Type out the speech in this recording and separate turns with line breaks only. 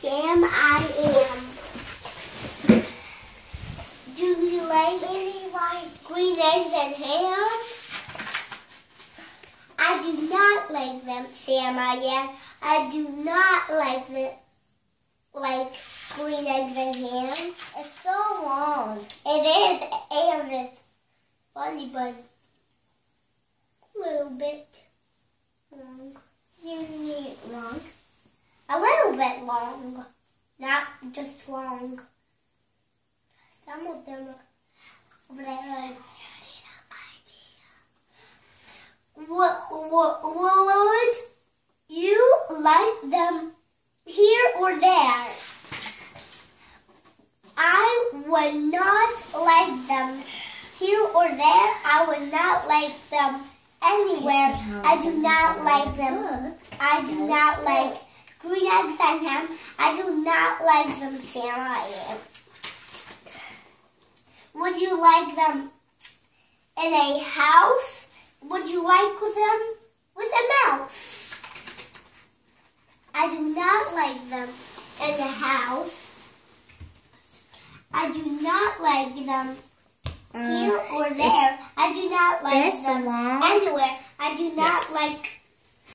Sam, I am. Do you like green eggs and ham? I do not like them, Sam, I am. I do not like green eggs and ham. It's so long. It is, and it's funny, but a little bit long. You need it long. A little bit long, not just long. Some of them are over there. Would you like them here or there? I would not like them here or there. I would not like them anywhere. I do not like them. I do not like green eggs and ham. I do not like them, Sam, I am. Would you like them in a house? Would you like them with a mouse? I do not like them in the house. I do not like them here or there. I do not like them anywhere. I do not like